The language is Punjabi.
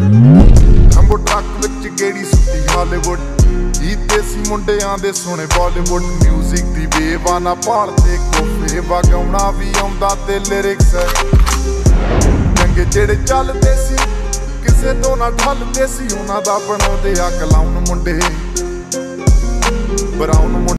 ਅੰਬੋ ਟਰੱਕ ਵਿੱਚ ਗੇੜੀ ਸੁੱਟੀ ਹਾਲੀਵੁੱਡ ਦੇਸੀ ਮੁੰਡਿਆਂ ਦੇ ਸੋਹਣੇ ਬਾਲੀਵੁੱਡ ਮਿਊਜ਼ਿਕ ਦੀ ਵੇਵਾ ਨਾ ਭਾਲਦੇ ਕੋਫੇ ਵਗਾਉਣਾ ਵੀ ਆਉਂਦਾ ਤੇ ਲਿਰਿਕਸ ਚੰਗੇ ਜਿਹੜੇ ਚੱਲਦੇ ਸੀ ਕਿਸੇ ਤੋਂ ਨਾ ਢਲਦੇ ਸੀ ਉਹਨਾਂ ਦਾ ਬਣਾਉਂਦੇ ਆ ਕਲਾਉਨ ਮੁੰਡੇ ਬਰਾਉਨ